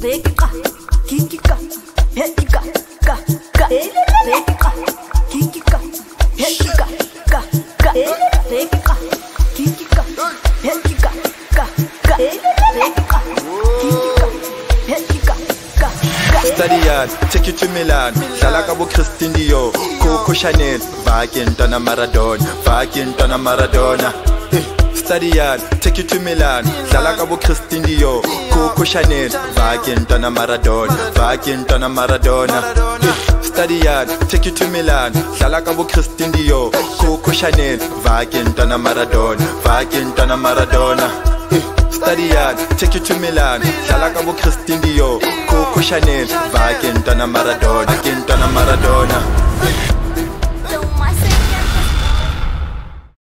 Rekika, kikika, hetika, ka, ka. Rekika, kikika, hetika, ka, ka. Rekika, kikika, hetika, ka, ka. Rekika, kikika, hetika, ka, ka. Study hard, take you to Milan. Dlala kabo Christine Dior, Coco Chanel, Vakintana Maradona, Vakintana Maradona. Study hard, take you to Milan. Dlala kabo Christine Dior, Coco Chanel, Vakintana Maradona, Vakintana Maradona. Study hard, take you to Milan. Dlala kabo Christine Dior, Coco Chanel, Vakintana Maradona, Vakintana Maradona. Study hard, take you to Milan. Dlala kabo Christine Dior, Coco Chanel, Vakintana Maradona, Vakintana Maradona.